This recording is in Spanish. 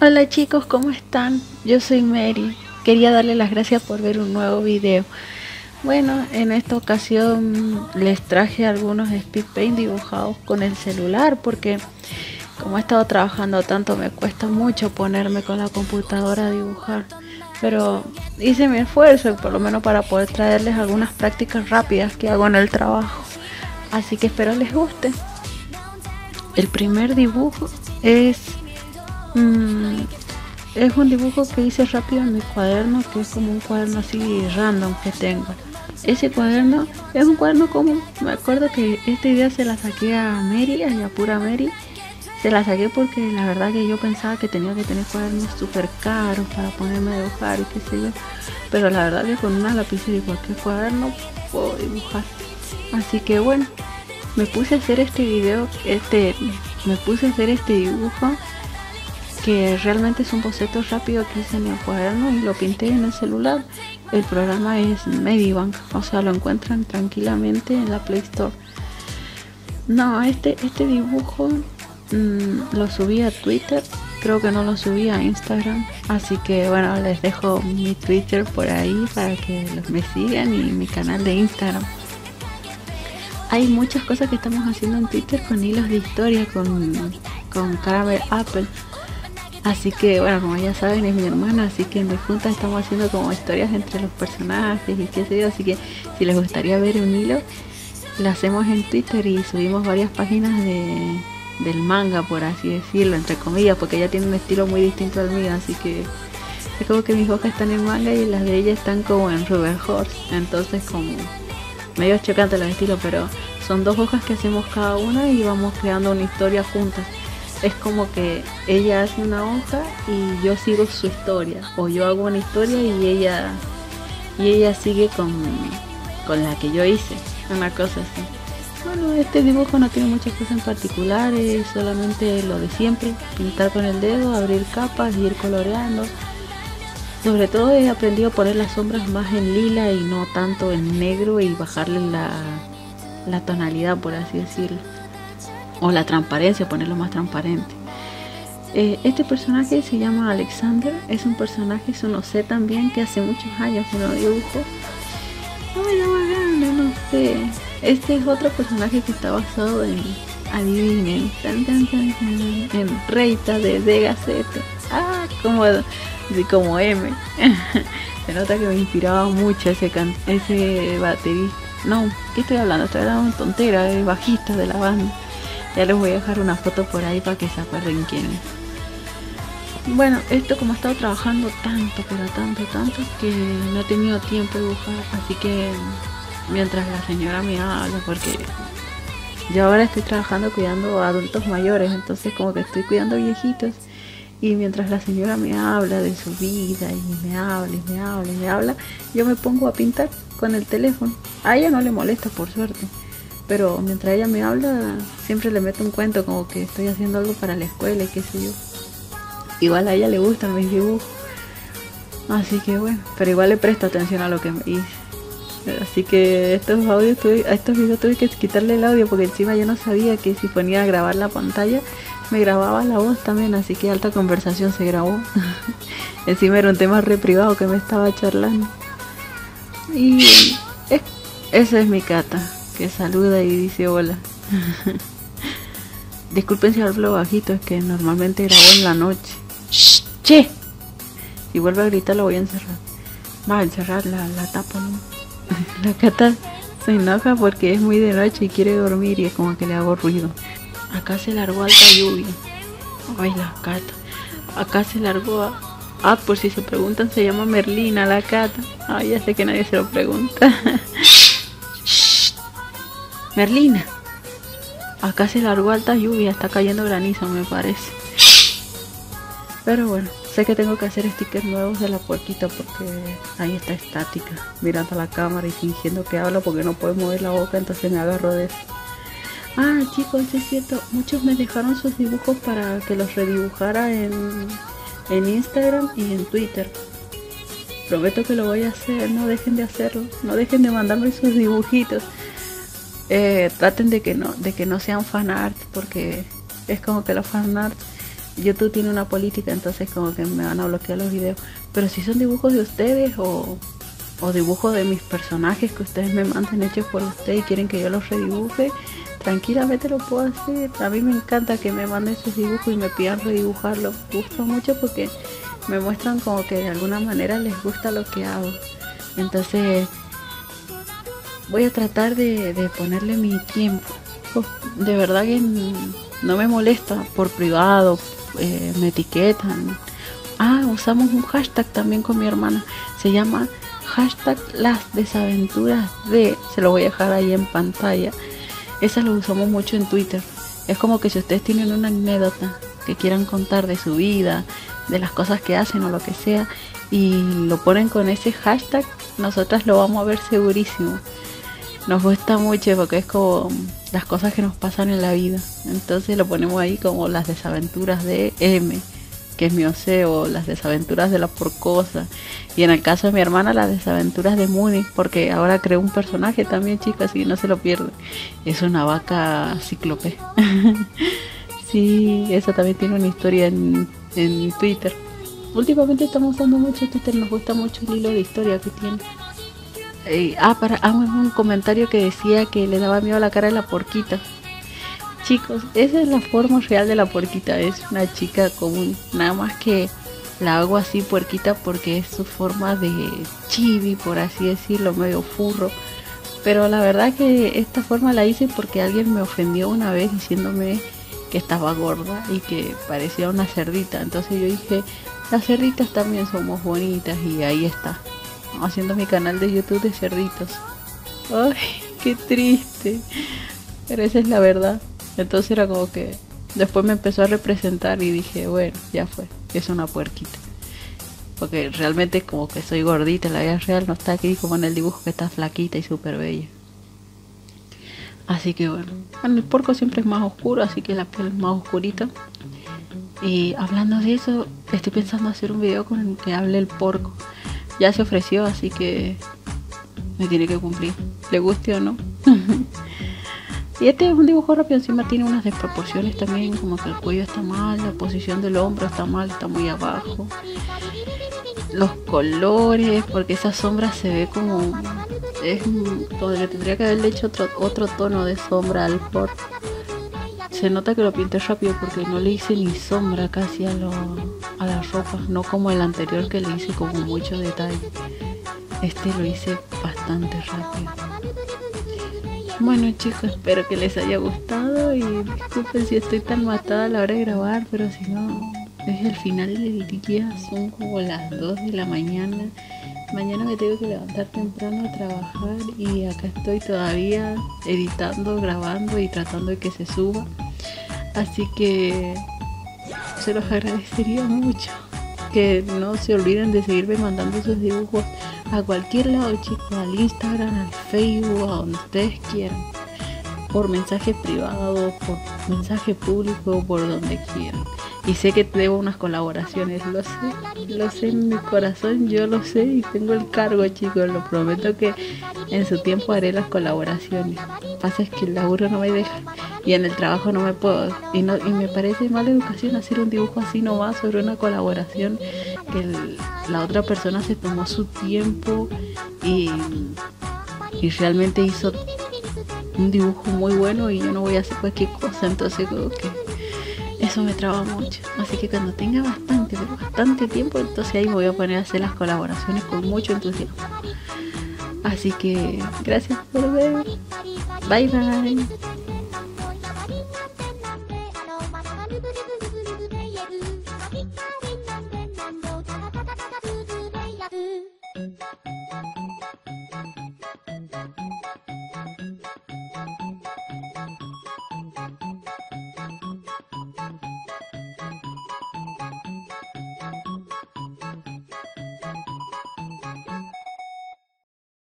Hola chicos, ¿cómo están? Yo soy Mary. Quería darle las gracias por ver un nuevo video. Bueno, en esta ocasión les traje algunos speed paint dibujados con el celular porque como he estado trabajando tanto me cuesta mucho ponerme con la computadora a dibujar. Pero hice mi esfuerzo, por lo menos para poder traerles algunas prácticas rápidas que hago en el trabajo. Así que espero les guste. El primer dibujo es un dibujo que hice rápido en mi cuaderno, que es como un cuaderno así random que tengo. Ese cuaderno es un cuaderno común. Me acuerdo que esta idea se la saqué a Mary, a pura Mary. Se la saqué porque la verdad que yo pensaba que tenía que tener cuadernos súper caros para ponerme a dibujar y qué sé yo. Pero la verdad que con una lapicera y cualquier cuaderno puedo dibujar. Así que bueno, me puse a hacer este dibujo, que realmente es un boceto rápido que hice en el cuaderno y lo pinté en el celular. El programa es Medibank, o sea, lo encuentran tranquilamente en la Play Store. No, este dibujo lo subí a Twitter, creo que no lo subí a Instagram, así que bueno, les dejo mi Twitter por ahí para que me sigan y mi canal de Instagram. Hay muchas cosas que estamos haciendo en Twitter con hilos de historia, con Caramel Apple. Así que bueno, como ya saben, es mi hermana, así que en mi junta estamos haciendo como historias entre los personajes y qué sé yo. Así que si les gustaría ver un hilo, lo hacemos en Twitter y subimos varias páginas del manga, por así decirlo, entre comillas, porque ella tiene un estilo muy distinto al mío, así que es como que mis hojas están en manga y las de ella están como en Rubber Horse. Entonces como medio chocante los estilos, pero son dos hojas que hacemos cada una y vamos creando una historia juntas. Es como que ella hace una hoja y yo sigo su historia, o yo hago una historia y ella sigue con la que yo hice, una cosa así. Bueno, este dibujo no tiene muchas cosas en particular, es solamente lo de siempre, pintar con el dedo, abrir capas y ir coloreando. Sobre todo he aprendido a poner las sombras más en lila y no tanto en negro, y bajarle la tonalidad, por así decirlo, o la transparencia, ponerlo más transparente. Este personaje se llama Alexander, es un personaje, es un OC también, que hace muchos años que no dibujo. No sé. Este es otro personaje que está basado en, adivinen, en Reita de Gaceta. Como M. Se nota que me inspiraba mucho ese baterista. No, ¿qué estoy hablando? Estoy hablando de tontera, de bajista de la banda. Ya les voy a dejar una foto por ahí para que se acuerden quién es. Bueno, esto como he estado trabajando tanto, pero tanto, que no he tenido tiempo de dibujar. Así que mientras la señora me habla, porque yo ahora estoy trabajando cuidando a adultos mayores, entonces como que estoy cuidando viejitos. Y mientras la señora me habla de su vida y me habla, yo me pongo a pintar con el teléfono. A ella no le molesta, por suerte. Pero mientras ella me habla, siempre le meto un cuento como que estoy haciendo algo para la escuela y qué sé yo. Igual a ella le gustan mis dibujos. Así que bueno, pero igual le presto atención a lo que me dice. Así que a estos videos tuve que quitarle el audio, porque encima yo no sabía que si ponía a grabar la pantalla me grababa la voz también, así que alta conversación se grabó. Encima era un tema re privado que me estaba charlando. Y esa es mi Cata, que saluda y dice hola. Disculpen si hablo bajito, es que normalmente grabo en la noche. ¡Che! Si vuelve a gritar lo voy a encerrar. Va a encerrar la tapa, ¿no? La Cata se enoja porque es muy de noche y quiere dormir y es como que le hago ruido. Acá se largó alta lluvia. Ay, la Cata. Acá se largó por si se preguntan, se llama Merlina la Cata. Ay, ya sé que nadie se lo pregunta. Merlina. Acá se largó alta lluvia, está cayendo granizo, me parece. Pero bueno, sé que tengo que hacer stickers nuevos de la puerquita, porque ahí está estática, mirando a la cámara y fingiendo que habla porque no puede mover la boca, entonces me agarro de eso. Chicos, es cierto, muchos me dejaron sus dibujos para que los redibujara en Instagram y en Twitter. Prometo que lo voy a hacer, no dejen de hacerlo, no dejen de mandarme sus dibujitos. Traten de que no sean fanart, porque es como que los fanart YouTube tiene una política, entonces como que me van a bloquear los videos. Pero si son dibujos de ustedes o dibujos de mis personajes que ustedes me mandan hechos por ustedes y quieren que yo los redibuje, tranquilamente lo puedo hacer. A mí me encanta que me manden sus dibujos y me pidan redibujarlo. Me gusta mucho porque me muestran como que de alguna manera les gusta lo que hago. Entonces voy a tratar de ponerle mi tiempo. De verdad que no me molesta por privado, me etiquetan. Usamos un hashtag también con mi hermana, se llama hashtag las desaventuras de, se lo voy a dejar ahí en pantalla. Esa lo usamos mucho en Twitter. Es como que si ustedes tienen una anécdota que quieran contar de su vida, de las cosas que hacen o lo que sea, y lo ponen con ese hashtag, nosotras lo vamos a ver segurísimo. Nos gusta mucho porque es como las cosas que nos pasan en la vida. Entonces lo ponemos ahí como las desaventuras de M, que es mi OC, o las desaventuras de la porcosa. Y en el caso de mi hermana, las desaventuras de Moody, porque ahora creó un personaje también, chicos, así que no se lo pierden. Es una vaca cíclope. Sí, esa también tiene una historia en Twitter. Últimamente estamos usando mucho Twitter, nos gusta mucho el hilo de historia que tiene. Un comentario que decía que le daba miedo a la cara de la porquita. Chicos, esa es la forma real de la porquita, es una chica común, nada más que la hago así puerquita porque es su forma de chibi, por así decirlo, medio furro. Pero la verdad que esta forma la hice porque alguien me ofendió una vez diciéndome que estaba gorda y que parecía una cerdita. Entonces yo dije, las cerditas también somos bonitas, y ahí está, haciendo mi canal de YouTube de cerditos. Ay, qué triste, pero esa es la verdad. Entonces era como que después me empezó a representar y dije, bueno, ya fue, es una puerquita. Porque realmente como que soy gordita, la vida real no está aquí como en el dibujo, que está flaquita y súper bella. Así que bueno, el porco siempre es más oscuro, así que la piel es más oscurita. Y hablando de eso, estoy pensando hacer un video con el que hable el porco. Ya se ofreció, así que me tiene que cumplir, le guste o no. Y este es un dibujo rápido, encima tiene unas desproporciones también, como que el cuello está mal, la posición del hombro está mal, está muy abajo. Los colores, porque esa sombra se ve como... le tendría que haberle hecho otro tono de sombra al porco. Se nota que lo pinté rápido porque no le hice ni sombra casi a las ropas, no como el anterior que le hice como mucho detalle. Este lo hice bastante rápido. Bueno chicos, espero que les haya gustado y disculpen si estoy tan matada a la hora de grabar, pero si no, es el final del día, son como las 2 de la mañana. Mañana me tengo que levantar temprano a trabajar y acá estoy todavía editando, grabando y tratando de que se suba. Así que se los agradecería mucho. Que no se olviden de seguirme mandando sus dibujos a cualquier lado, chicos, al Instagram, al Facebook, a donde ustedes quieran, por mensaje privado, por mensaje público, por donde quieran. Y sé que debo unas colaboraciones, lo sé en mi corazón, yo lo sé y tengo el cargo, chicos, lo prometo que en su tiempo haré las colaboraciones. Lo que pasa es que el laburo no me deja y en el trabajo no me puedo, y me parece mala educación hacer un dibujo así nomás sobre una colaboración que la otra persona se tomó su tiempo y realmente hizo un dibujo muy bueno y yo no voy a hacer cualquier cosa. Entonces como que eso me traba mucho, así que cuando tenga bastante tiempo, entonces ahí me voy a poner a hacer las colaboraciones con mucho entusiasmo. Así que gracias por ver, bye bye.